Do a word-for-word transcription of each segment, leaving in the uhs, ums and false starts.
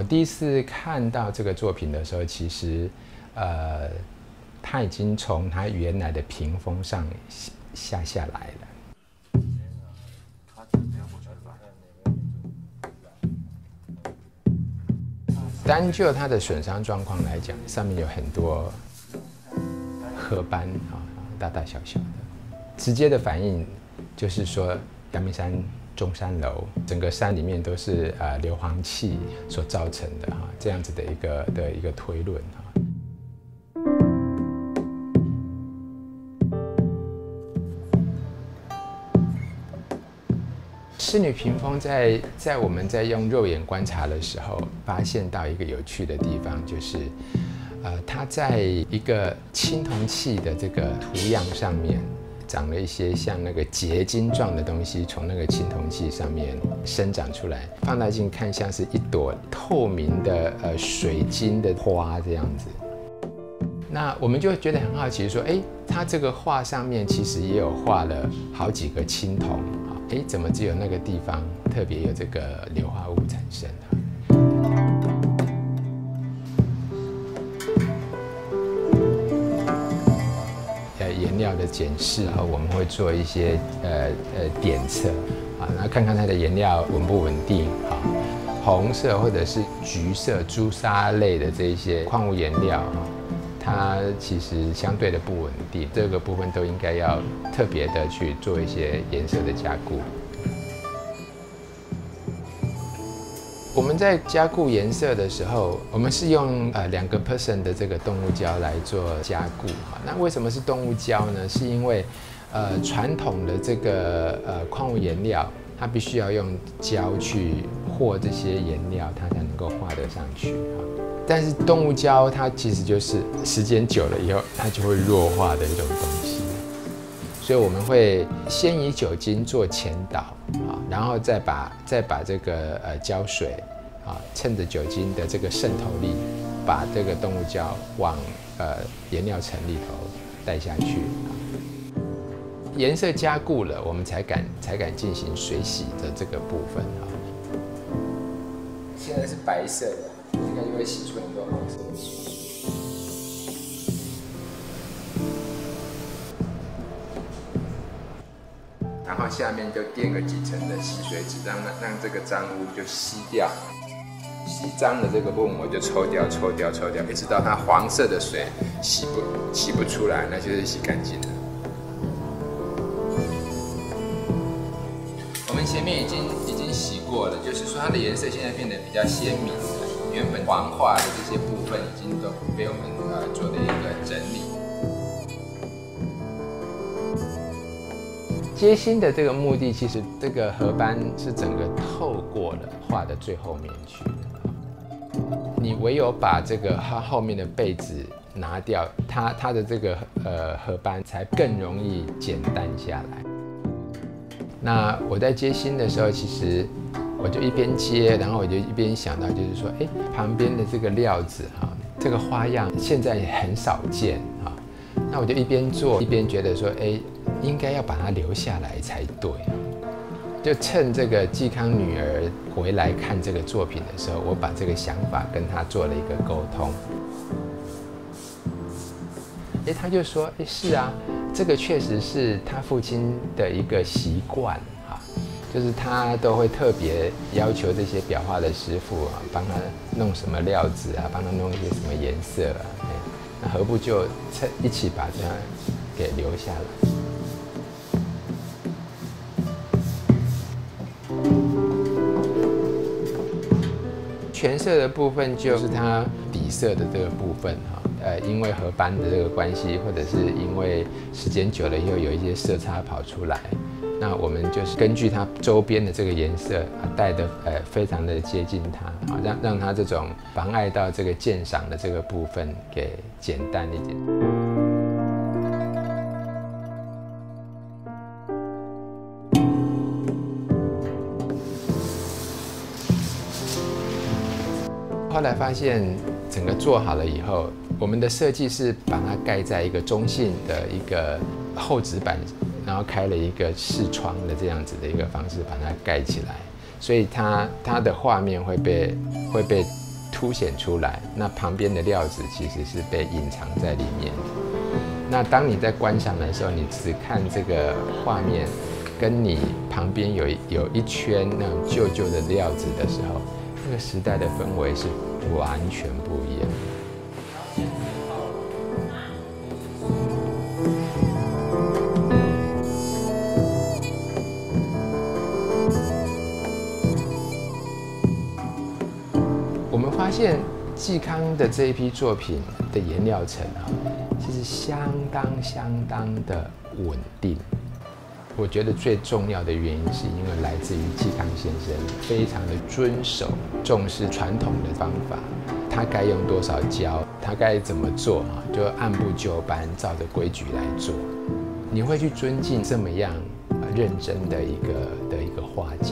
第一次看到这个作品的时候，其实，呃，它已经从它原来的屏风上下下来了。单就它的损伤状况来讲，上面有很多褐斑啊，大大小小的。直接的反应就是说，阳明山中山楼整个山里面都是呃硫磺气所造成的哈，这样子的一个的一个推论哈。仕女屏风在在我们在用肉眼观察的时候，发现到一个有趣的地方，就是，呃，它在一个青铜器的这个图样上面，长了一些像那个结晶状的东西，从那个青铜器上面生长出来。放大镜看，像是一朵透明的呃水晶的花这样子。那我们就觉得很好奇，说，哎，它这个画上面其实也有画了好几个青铜啊，哎，怎么只有那个地方特别有这个硫化物产生啊？呃，颜料的检视啊，我们会做一些呃呃点测啊，然后看看它的颜料稳不稳定啊。红色或者是橘色、朱砂类的这一些矿物颜料啊。它其实相对的不稳定，这个部分都应该要特别的去做一些颜色的加固。我们在加固颜色的时候，我们是用呃两个 percent 的这个动物胶来做加固。那为什么是动物胶呢？是因为呃传统的这个呃矿物颜料，它必须要用胶去和这些颜料，它才能够画得上去。但是动物胶它其实就是时间久了以后，它就会弱化的一种东西，所以我们会先以酒精做前导啊，然后再把再把这个呃胶水啊，趁着酒精的这个渗透力，把这个动物胶往呃颜料层里头带下去。颜色加固了，我们才敢才敢进行水洗的这个部分啊。现在是白色的。应该就会洗出很多红色的水。然后下面就垫个几层的吸水纸，让让这个脏污就吸掉。吸脏的这个部分我就抽掉、抽掉、抽掉，一直到它黄色的水洗不洗不出来，那就是洗干净了。我们前面已经已经洗过了，就是说它的颜色现在变得比较鲜明了。原本黄化的这些部分已经都被我们呃做了一个整理。接芯的这个目的，其实这个褐斑是整个透过了画的最后面去。你唯有把这个它后面的被子拿掉，它它的这个呃褐斑才更容易减淡下来。那我在接芯的时候，其实。我就一边接，然后我就一边想到，就是说，哎，旁边的这个料子哈，这个花样现在很少见哈。那我就一边做一边觉得说，哎，应该要把它留下来才对。就趁这个季康女儿回来看这个作品的时候，我把这个想法跟她做了一个沟通。哎，她就说，哎，是啊，这个确实是她父亲的一个习惯。就是他都会特别要求这些裱画的师傅啊，帮他弄什么料子啊，帮他弄一些什么颜色啊，那何不就一起把它给留下来？全色的部分就是它底色的这个部分哈，呃，因为褐斑的这个关系，或者是因为时间久了以后有一些色差跑出来。那我们就是根据它周边的这个颜色啊，带的呃非常的接近它啊，让让它这种妨碍到这个鉴赏的这个部分给简单一点。后来发现整个做好了以后，我们的设计是把它盖在一个中性的一个厚纸板。然后开了一个视窗的这样子的一个方式把它盖起来，所以它它的画面会被会被凸显出来，那旁边的料子其实是被隐藏在里面。那当你在观赏的时候，你只看这个画面，跟你旁边有有一圈那种旧旧的料子的时候，那个时代的氛围是完全不一样。我们发现嵇康的这一批作品的颜料层啊，其实相当相当的稳定。我觉得最重要的原因是因为来自于嵇康先生非常的遵守、重视传统的方法，他该用多少胶，他该怎么做啊，就按部就班，照着规矩来做。你会去尊敬这么样认真的一个的一个画家。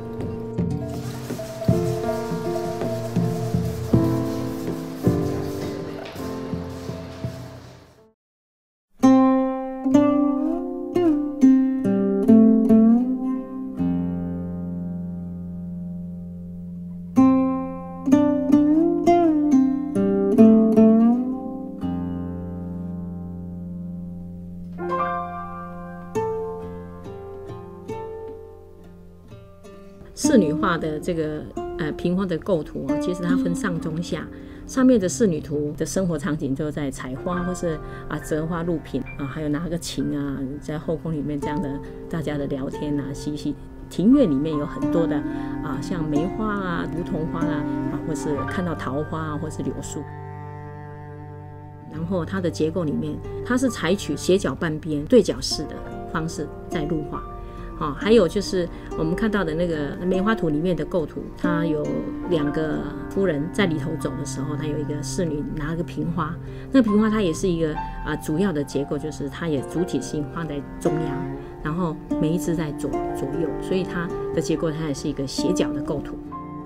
仕女画的这个呃屏风的构图啊，其实它分上中下，上面的仕女图的生活场景就在采花或是啊折花露品啊，还有拿个琴啊，在后宫里面这样的大家的聊天啊，嬉戏。庭院里面有很多的啊，像梅花啊、梧桐花啊，啊或是看到桃花啊，或是柳树。然后它的结构里面，它是采取斜角半边对角式的方式在入画。哦，还有就是我们看到的那个梅花图里面的构图，它有两个夫人在里头走的时候，它有一个侍女拿了个瓶花，那个瓶花它也是一个啊主要的结构，就是它也主体性放在中央，然后每一只在左左右，所以它的结构它也是一个斜角的构图。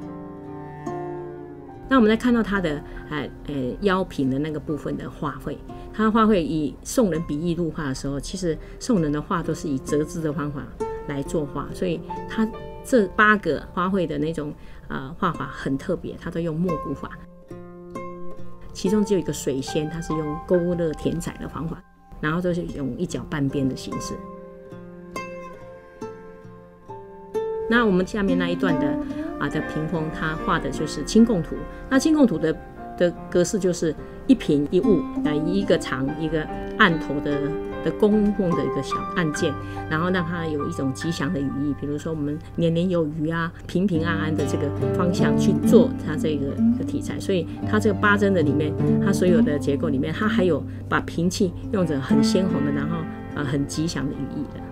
那我们再看到它的呃呃腰品的那个部分的画绘，它的画绘以宋人笔意入画的时候，其实宋人的画都是以折枝的方法来作画，所以它这八个花卉的那种呃画法很特别，它都用墨骨法。其中只有一个水仙，它是用勾勒填彩的方法，然后都是用一角半边的形式。那我们下面那一段的啊的屏风，它画的就是清供图。那清供图的的格式就是一平一物，呃，一个长一个案头的的供奉的一个小案件，然后让它有一种吉祥的语义，比如说我们年年有余啊，平平安安的这个方向去做它这个的题材。所以它这个八珍的里面，它所有的结构里面，它还有把瓶器用着很鲜红的，然后呃很吉祥的语义的。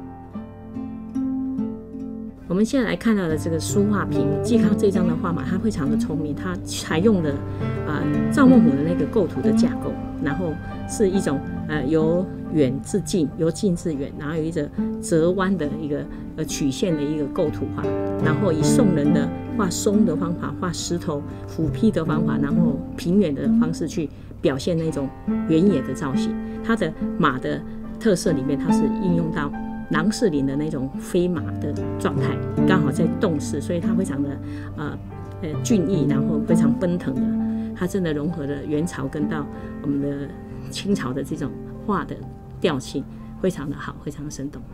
我们现在来看到的这个书画屏，嵇康这张的画嘛，他非常的聪明，他采用了啊赵孟頫的那个构图的架构，然后是一种呃由远至近，由近至远，然后有一个折弯的一个呃曲线的一个构图画，然后以宋人的画松的方法、画石头斧劈的方法，然后平远的方式去表现那种原野的造型。它的马的特色里面，它是应用到郎世林的那种飞马的状态，刚好在动势，所以它非常的呃呃俊逸，然后非常奔腾的，它真的融合了元朝跟到我们的清朝的这种画的调性，非常的好，非常的生动。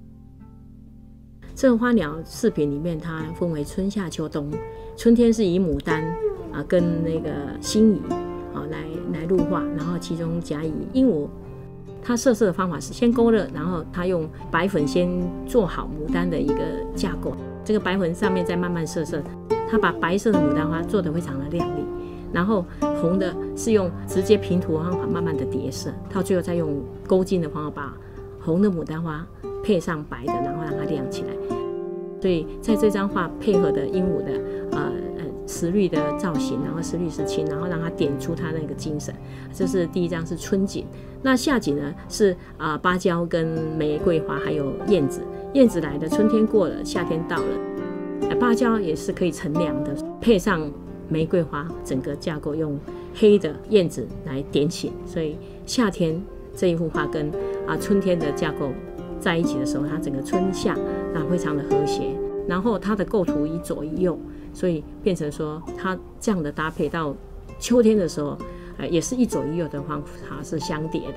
这个花鸟饰品里面，它分为春夏秋冬，春天是以牡丹啊跟那个辛夷啊来来入画，然后其中甲以鹦鹉。它设色的方法是先勾勒，然后它用白粉先做好牡丹的一个架构，这个白粉上面再慢慢设色，它把白色的牡丹花做得非常的亮丽，然后红的是用直接平涂的方法慢慢的叠色，到最后再用勾金的方法把红的牡丹花配上白的，然后让它亮起来。所以在这张画配合的鹦鹉的呃呃石绿的造型，然后石绿石青，然后让它点出它那个精神。这是第一张是春景，那夏景呢是啊、呃、芭蕉跟玫瑰花还有燕子，燕子来的，春天过了，夏天到了，呃、芭蕉也是可以乘凉的，配上玫瑰花，整个架构用黑的燕子来点醒，所以夏天这一幅画跟啊春天的架构在一起的时候，它整个春夏啊非常的和谐。 然后它的构图一左一右，所以变成说它这样的搭配到秋天的时候，呃，也是一左一右的方法是相叠的。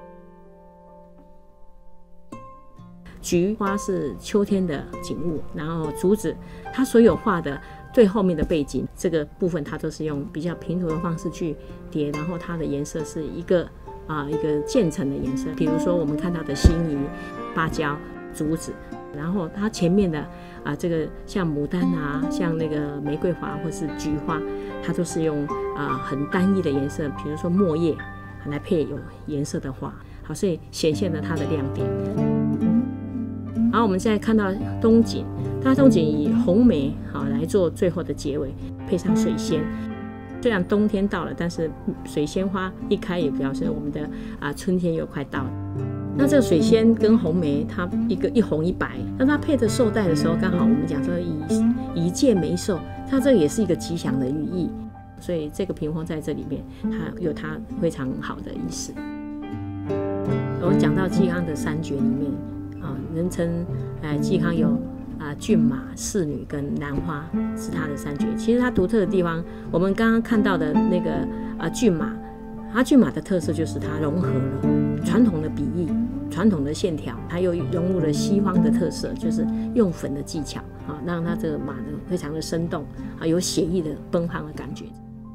菊花是秋天的景物，然后竹子它所有画的最后面的背景这个部分，它都是用比较平涂的方式去叠，然后它的颜色是一个啊、呃、一个渐层的颜色。比如说我们看到的辛夷、芭蕉、竹子，然后它前面的啊、呃、这个像牡丹啊，像那个玫瑰花或是菊花，它都是用啊、呃、很单一的颜色，比如说墨叶来配有颜色的花，好，所以显现了它的亮点。然后我们现在看到冬景，它冬景以红梅好来做最后的结尾，配上水仙。虽然冬天到了，但是水仙花一开也表示我们的啊春天又快到了。那这个水仙跟红梅，它一个一红一白，那它配着绶带的时候，刚好我们讲说以以借眉绶，它这个也是一个吉祥的寓意，所以这个屏风在这里面，它有它非常好的意思。我们讲到嵇康的三绝里面。啊，人称呃嵇康有啊骏马、仕女跟兰花是他的三绝。其实它独特的地方，我们刚刚看到的那个啊骏马，它骏马的特色就是它融合了传统的笔意、传统的线条，它又融入了西方的特色，就是用粉的技巧啊，让它这个马呢非常的生动啊，有写意的奔放的感觉。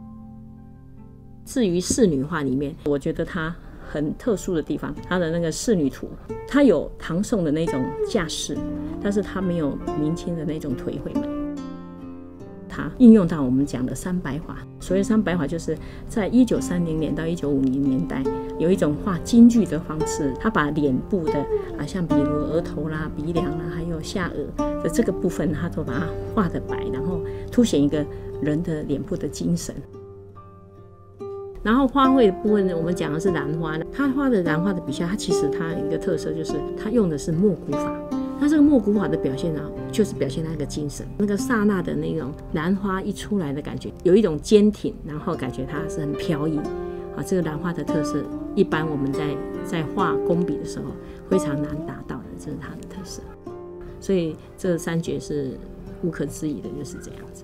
至于仕女画里面，我觉得它很特殊的地方，它的那个仕女图，它有唐宋的那种架势，但是它没有明清的那种颓废美。它应用到我们讲的三白法。所谓三白法，就是在一九三零年到一九五零年代，有一种画京剧的方式，它把脸部的啊，像比如额头啦、鼻梁啦，还有下颚的这个部分，它都把它画得白，然后凸显一个人的脸部的精神。然后花卉的部分呢，我们讲的是兰花，它画的兰花的笔下，它其实它有一个特色，就是它用的是墨骨法。那这个墨骨法的表现呢，就是表现那个精神，那个刹那的那种兰花一出来的感觉，有一种坚挺，然后感觉它是很飘逸啊。这个兰花的特色，一般我们在在画工笔的时候非常难达到的，这是它的特色。所以这三绝是无可置疑的，就是这样子。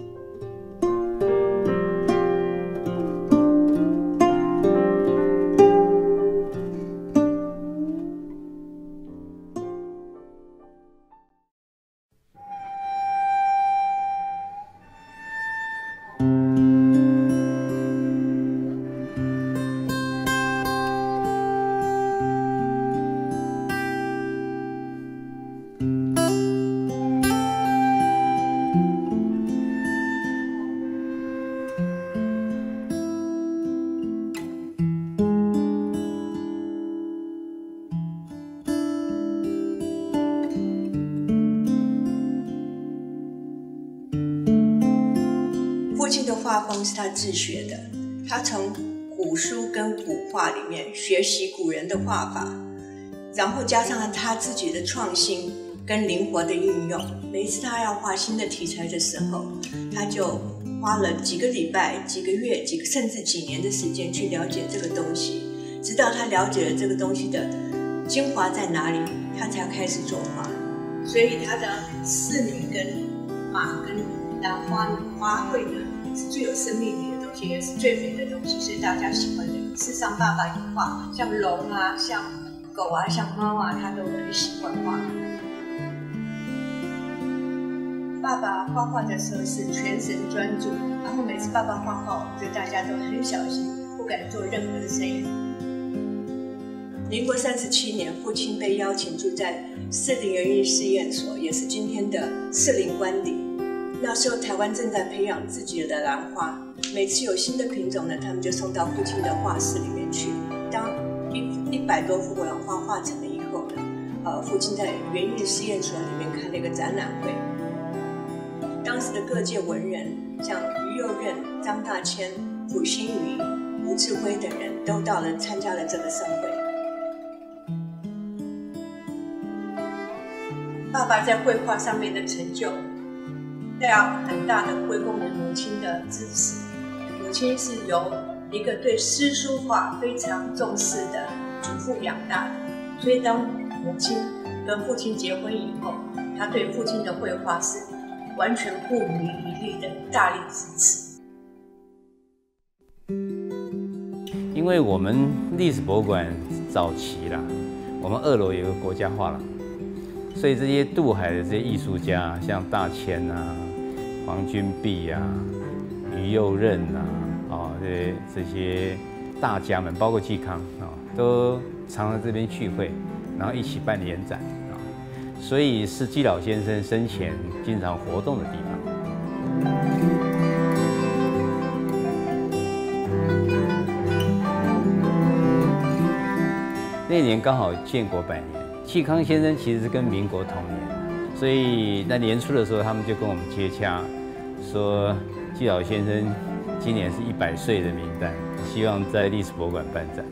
父亲的画风是他自学的，他从古书跟古画里面学习古人的画法，然后加上他自己的创新跟灵活的运用。每一次他要画新的题材的时候，他就花了几个礼拜、几个月、几个甚至几年的时间去了解这个东西，直到他了解了这个东西的精华在哪里，他才开始作画。所以他的仕女跟马跟兰花呢，花卉呢是最有生命力的东西，也是最美的东西，是大家喜欢的。事实上，爸爸有画像龙啊、像狗啊、像猫啊，他都很喜欢画。爸爸画画的时候是全神专注，然后每次爸爸画画，我觉得大家都很小心，不敢做任何的声音。民国三十七年，父亲被邀请住在士林园艺试验所，也是今天的士林官邸。那时候台湾正在培养自己的兰花，每次有新的品种呢，他们就送到父亲的画室里面去。当一一百多幅兰花画成了以后呢，呃，父亲在园艺试验所里面开了一个展览会。当时的各界文人，像于右任、张大千、溥心畬、吴志辉等人都到了参加了这个盛会。爸爸在绘画上面的成就，要很大的归功于母亲的支持。母亲是由一个对诗书画非常重视的祖父养大的，所以当母亲跟父亲结婚以后， 他对父亲的绘画是完全不遗余力的大力支持。 因为我们历史博物馆早期啦，我们二楼有个国家画廊，所以这些渡海的这些艺术家，像大千啊、黄君璧啊、于右任啊，哦，这这些大家们，包括季康啊，都常常这边聚会，然后一起办联展啊，所以是季老先生生前经常活动的地方。那年刚好建国百年，季康先生其实是跟民国同年，所以在年初的时候，他们就跟我们接洽，说季老先生今年是一百岁的名单，希望在历史博物馆办展。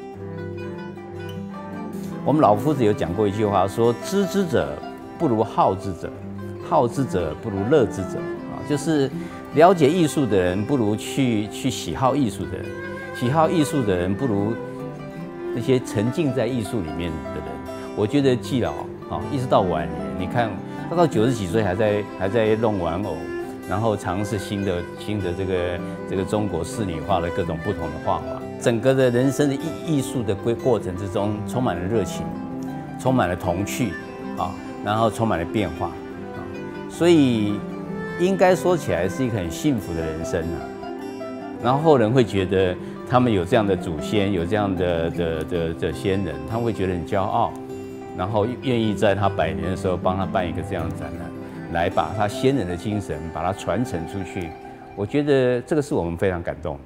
我们老夫子有讲过一句话，说知之者不如好之者，好之者不如乐之者啊，就是了解艺术的人不如去去喜好艺术的人，喜好艺术的人不如那些沉浸在艺术里面的人。我觉得季老啊，一直到晚年，你看他到九十几岁还在还在弄玩偶，然后尝试新的新的这个这个中国仕女画的各种不同的画法，整个的人生的艺艺术的过过程之中，充满了热情，充满了童趣啊，然后充满了变化啊，所以应该说起来是一个很幸福的人生啊。然后后人会觉得他们有这样的祖先，有这样的的的的先人，他们会觉得很骄傲，然后愿意在他百年的时候帮他办一个这样的展览，来把他先人的精神把它传承出去。我觉得这个是我们非常感动的。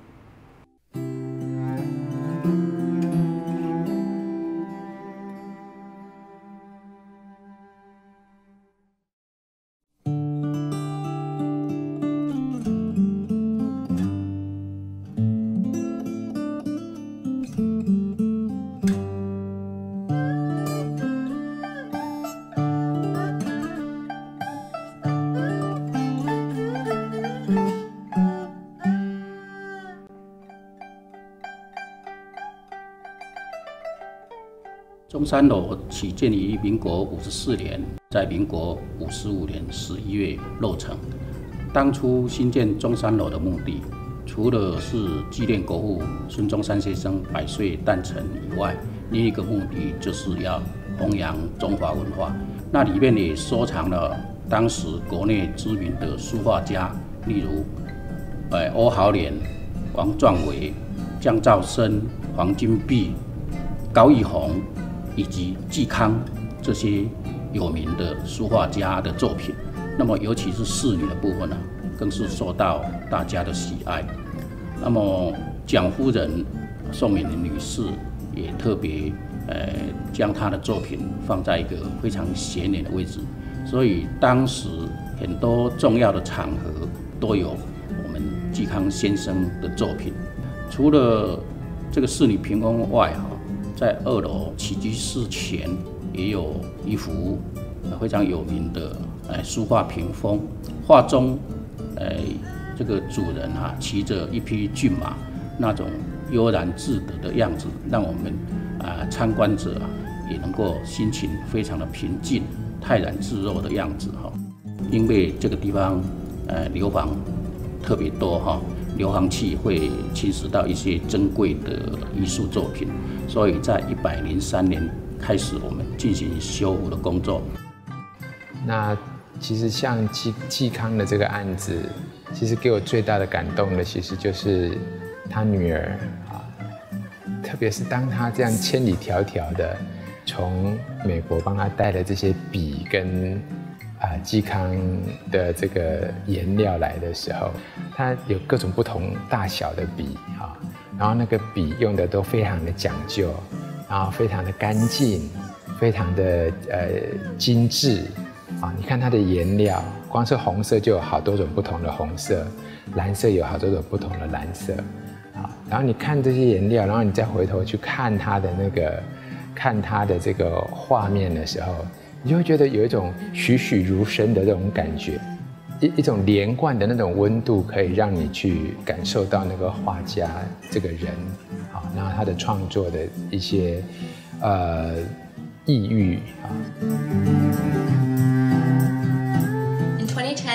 中山楼起建于民国五十四年，在民国五十五年十一月落成。当初新建中山楼的目的，除了是纪念国父孙中山先生百岁诞辰以外，另一个目的就是要弘扬中华文化。那里面也收藏了当时国内知名的书画家，例如呃欧豪联、王壮维、江兆生、黄君璧、高义宏以及季康这些有名的书画家的作品。那么尤其是仕女的部分呢，更是受到大家的喜爱。那么蒋夫人宋美龄女士也特别呃将她的作品放在一个非常显眼的位置，所以当时很多重要的场合都有我们季康先生的作品。除了这个仕女屏风外哈，在二楼起居室前也有一幅非常有名的呃书画屏风，画中呃这个主人哈、啊、骑着一匹骏马，那种悠然自得的样子，让我们啊、呃、参观者啊也能够心情非常的平静、泰然自若的样子哈。因为这个地方呃硫磺特别多哈，硫磺气会侵蚀到一些珍贵的艺术作品，所以在一百零三年开始，我们进行修复的工作。 那其实像季季康的这个案子，其实给我最大的感动的，其实就是他女儿啊，特别是当他这样千里迢迢的从美国帮他带了这些笔跟啊季康的这个颜料来的时候，他有各种不同大小的笔啊，然后那个笔用的都非常的讲究，然后非常的干净，非常的呃精致。啊，你看它的颜料，光是红色就有好多种不同的红色，蓝色有好多种不同的蓝色，啊，然后你看这些颜料，然后你再回头去看它的那个，看它的这个画面的时候，你就会觉得有一种栩栩如生的这种感觉，一一种连贯的那种温度，可以让你去感受到那个画家这个人，啊，然后他的创作的一些呃意欲啊。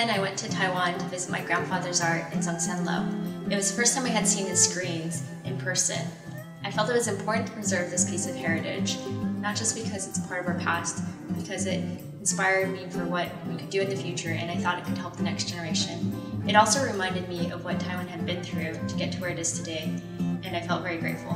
I went to Taiwan to visit my grandfather's art in Zhongshanlo. It was the first time I had seen his screens in person. I felt it was important to preserve this piece of heritage, not just because it's part of our past, because it inspired me for what we could do in the future, and I thought it could help the next generation. It also reminded me of what Taiwan had been through to get to where it is today, and I felt very grateful.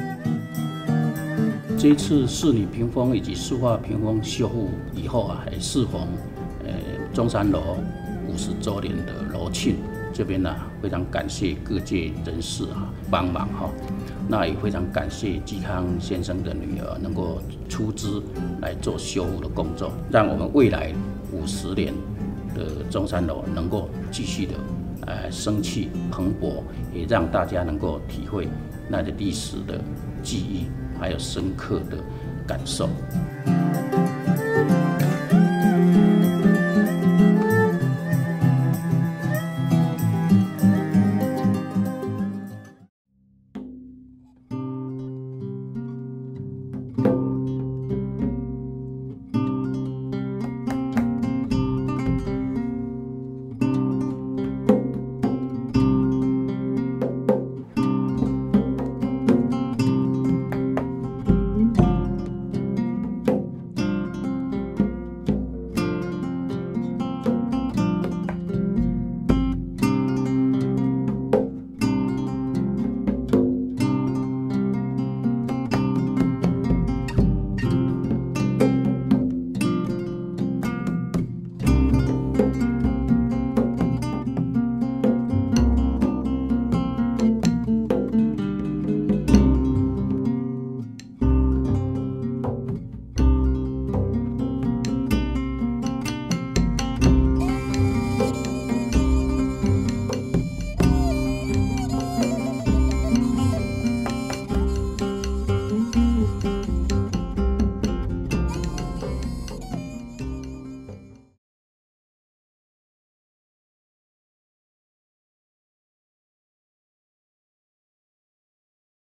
这一次仕女屏风以及书画屏风修复以后啊，还适逢呃中山楼五十周年的楼庆，这边呢、啊、非常感谢各界人士啊帮忙哈、哦，那也非常感谢嵇康先生的女儿能够出资来做修复的工作，让我们未来五十年的中山楼能够继续的呃生气蓬勃，也让大家能够体会那的历史的记忆。还有深刻的感受。